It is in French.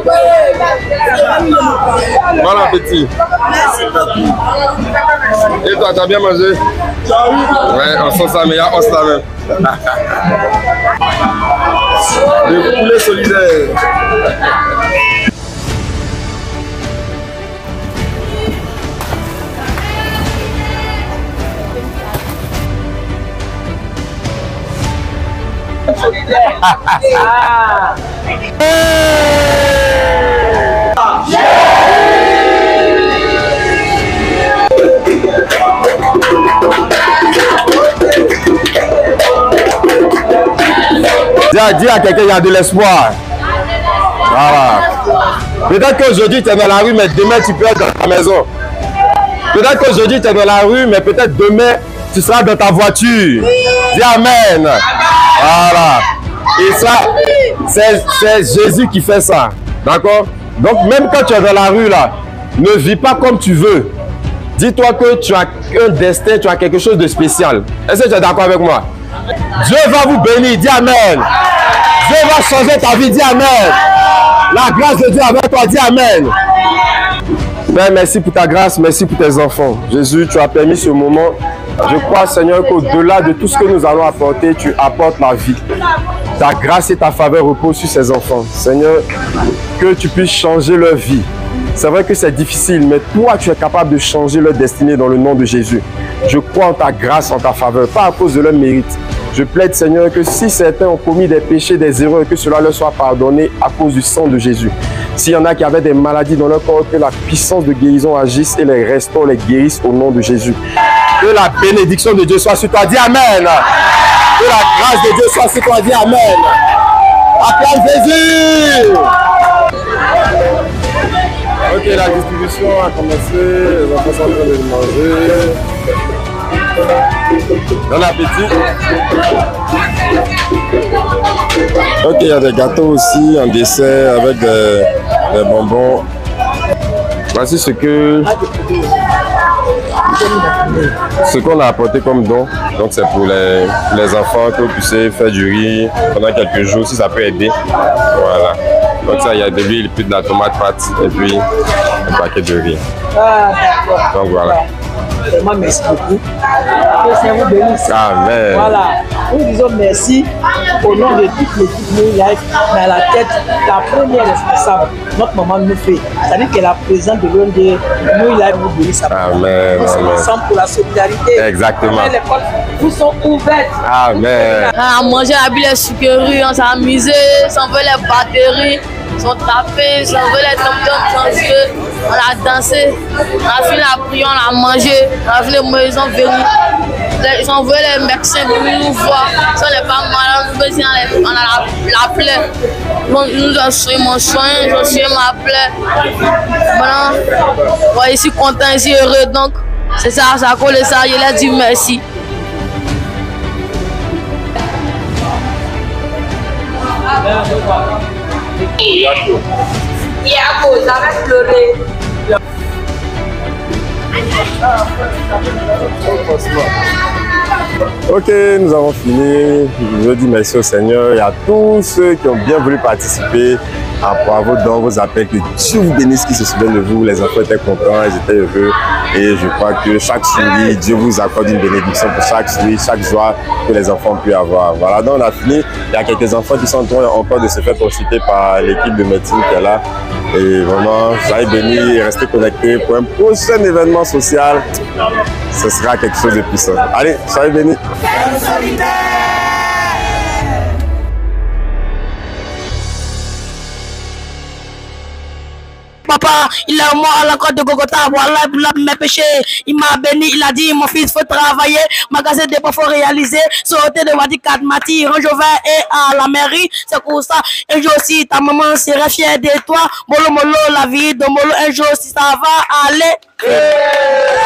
Bon appétit. Et toi, t'as bien mangé? Ouais, on sent ça, mais il y a os là même. Le poulet solidaire. Dis à quelqu'un, il y a de l'espoir. Voilà. Peut-être qu'aujourd'hui tu es dans la rue, mais demain tu peux être dans ta maison. Peut-être qu'aujourd'hui tu es dans la rue, mais peut-être demain tu seras dans ta voiture. Dis Amen. Voilà. Et ça, c'est Jésus qui fait ça. D'accord? Donc même quand tu es dans la rue là, ne vis pas comme tu veux. Dis-toi que tu as un destin, tu as quelque chose de spécial. Est-ce que tu es d'accord avec moi? Dieu va vous bénir, dis Amen. Dieu va changer ta vie, dis Amen. La grâce de Dieu avec toi, dis Amen. Père, merci pour ta grâce, merci pour tes enfants. Jésus, tu as permis ce moment. Je crois, Seigneur, qu'au-delà de tout ce que nous allons apporter, tu apportes la vie. Ta grâce et ta faveur reposent sur ces enfants. Seigneur, que tu puisses changer leur vie. C'est vrai que c'est difficile, mais toi, tu es capable de changer leur destinée dans le nom de Jésus. Je crois en ta grâce, en ta faveur, pas à cause de leur mérite. Je plaide, Seigneur, que si certains ont commis des péchés, des erreurs, que cela leur soit pardonné à cause du sang de Jésus. S'il y en a qui avaient des maladies dans leur corps, que la puissance de guérison agisse et les restaure, les guérisse au nom de Jésus. Que la bénédiction de Dieu soit sur toi. Dis Amen. Que la grâce de Dieu soit sur toi. Dis Amen. Acclame Jésus. Ok, la distribution a commencé. Les enfants sont en train de manger. Bon appétit. Ok, il y a des gâteaux aussi en dessert avec des bonbons. Voici ce qu'on a apporté comme don. Donc c'est pour les enfants que vous puissiez faire du riz pendant quelques jours si ça peut aider. Voilà. Donc ça, il y a de l'huile, puis de la tomate pâte et puis un paquet de riz. Donc voilà. Vraiment, merci beaucoup. Que ça vous bénisse. Amen. Voilà. Nous disons merci au nom de toute l'équipe New Life, mais à la tête, la première responsable, notre maman nous fait. C'est-à-dire qu'elle a présent de l'un de New Life vous bénisse. Amen. Nous sommes ensemble pour la solidarité. Exactement. Les portes vous sont ouvertes. Amen. On a mangé la bille sucrerie, on s'est amusé, on veut les batteries. Ils ont tapé, ils ont vu les tom-toms, on a dansé, on a fini la prière, on a mangé, on a fini ils ont venu. Ils ont envoyé les médecins pour nous voir. Si on n'est pas malade, on a la plaie. Nous avons soigné mon soin, ils ont soigné ma plaie. Maintenant, je suis content, je suis heureux. Donc, c'est ça, ça a collé ça, je leur dis merci. Yago, j'avais pleuré. Ok, nous avons fini. Je dis merci au Seigneur et à tous ceux qui ont bien voulu participer à vos dons, vos appels. Que Dieu vous bénisse, qui se souviennent de vous. Les enfants étaient contents, ils étaient heureux. Et je crois que chaque souris, Dieu vous accorde une bénédiction pour chaque souris, chaque joie que les enfants puissent avoir. Voilà, donc on a fini. Il y a quelques enfants qui sont en train encore de se faire consulter par l'équipe de médecine qui est là. Et vraiment, soyez bénis et restez connectés pour un prochain événement social. Ce sera quelque chose de puissant. Allez, soyez bénis. Papa, il est mort à la croix de Golgotha, voilà pour mes péchés. Il m'a béni, il a dit, mon fils, faut travailler, magasin de dépôt, faut réaliser, sauter de Wadi Kadmati, Range Vert et à la mairie, c'est pour ça. Un jour aussi, ta maman serait fière de toi, Molo Molo, la vie de Molo, un jour aussi, ça va aller.